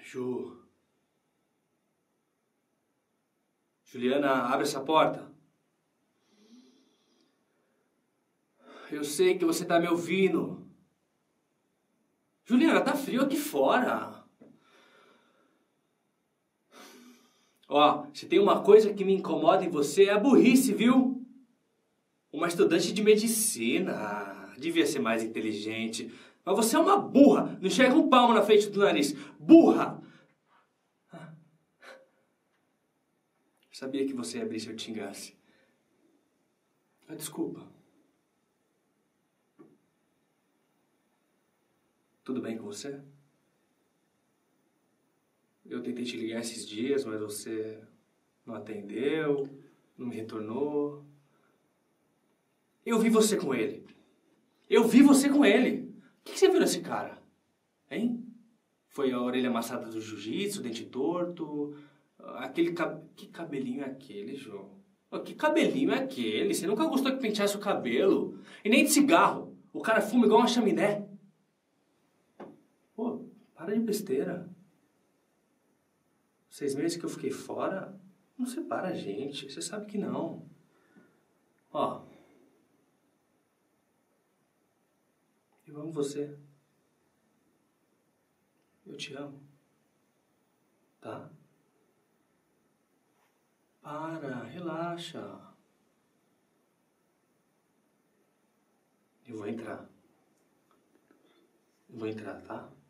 Ju. Juliana, abre essa porta. Eu sei que você tá me ouvindo. Juliana, tá frio aqui fora. Ó, se tem uma coisa que me incomoda em você é a burrice, viu? Uma estudante de medicina. Devia ser mais inteligente. Mas você é uma burra. Não enxerga um palmo na frente do nariz. Burra! Sabia que você ia abrir se eu te xingasse. Ah, desculpa. Tudo bem com você? Eu tentei te ligar esses dias, mas você não atendeu, não me retornou. Eu vi você com ele. Eu vi você com ele. O que você viu nesse cara? Hein? Foi a orelha amassada do jiu-jitsu, o dente torto... Aquele Que cabelinho é aquele, João? Que cabelinho é aquele? Você nunca gostou que penteasse o cabelo? E nem de cigarro. O cara fuma igual uma chaminé. Pô, para de besteira. 6 meses que eu fiquei fora, não separa a gente. Você sabe que não. Ó. Eu amo você. Eu te amo. Tá? Para, relaxa. Eu vou entrar. Eu vou entrar, tá?